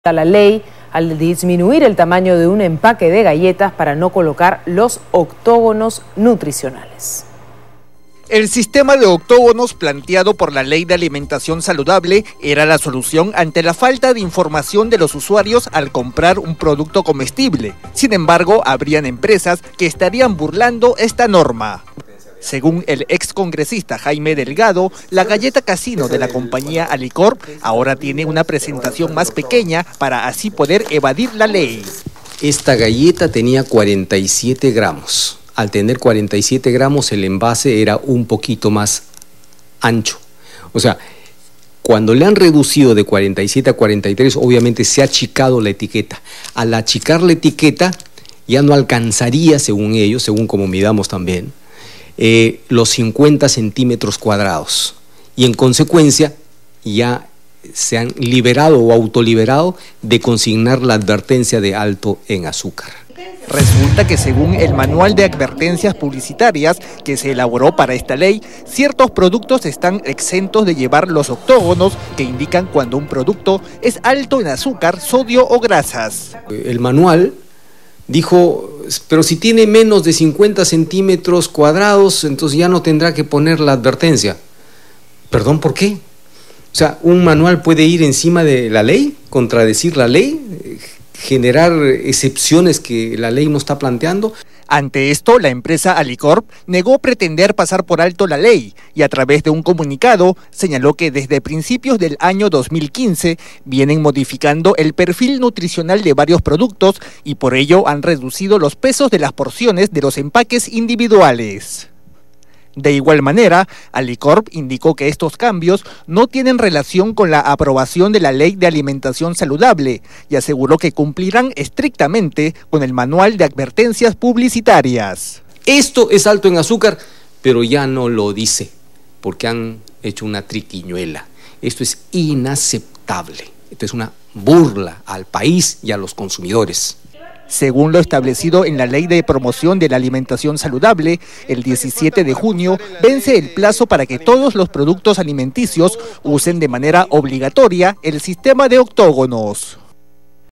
La ley al disminuir el tamaño de un empaque de galletas para no colocar los octógonos nutricionales. El sistema de octógonos planteado por la Ley de Alimentación Saludable era la solución ante la falta de información de los usuarios al comprar un producto comestible. Sin embargo, habrían empresas que estarían burlando esta norma. Según el excongresista Jaime Delgado, la galleta casino de la compañía Alicorp ahora tiene una presentación más pequeña para así poder evadir la ley. Esta galleta tenía 47 gramos. Al tener 47 gramos, el envase era un poquito más ancho. O sea, cuando le han reducido de 47 a 43, obviamente se ha achicado la etiqueta. Al achicar la etiqueta, ya no alcanzaría, según ellos, según como midamos también, los 50 centímetros cuadrados. Y en consecuencia, ya se han liberado o autoliberado de consignar la advertencia de alto en azúcar. Resulta que según el manual de advertencias publicitarias que se elaboró para esta ley, ciertos productos están exentos de llevar los octógonos que indican cuando un producto es alto en azúcar, sodio o grasas. El manual dijo, pero si tiene menos de 50 centímetros cuadrados, entonces ya no tendrá que poner la advertencia. ¿Perdón, por qué? O sea, ¿un manual puede ir encima de la ley, contradecir la ley, generar excepciones que la ley no está planteando? Ante esto, la empresa Alicorp negó pretender pasar por alto la ley y a través de un comunicado señaló que desde principios del año 2015 vienen modificando el perfil nutricional de varios productos y por ello han reducido los pesos de las porciones de los empaques individuales. De igual manera, Alicorp indicó que estos cambios no tienen relación con la aprobación de la Ley de Alimentación Saludable y aseguró que cumplirán estrictamente con el manual de advertencias publicitarias. Esto es alto en azúcar, pero ya no lo dice, porque han hecho una triquiñuela. Esto es inaceptable. Esto es una burla al país y a los consumidores. Según lo establecido en la Ley de Promoción de la Alimentación Saludable, el 17 de junio vence el plazo para que todos los productos alimenticios usen de manera obligatoria el sistema de octógonos.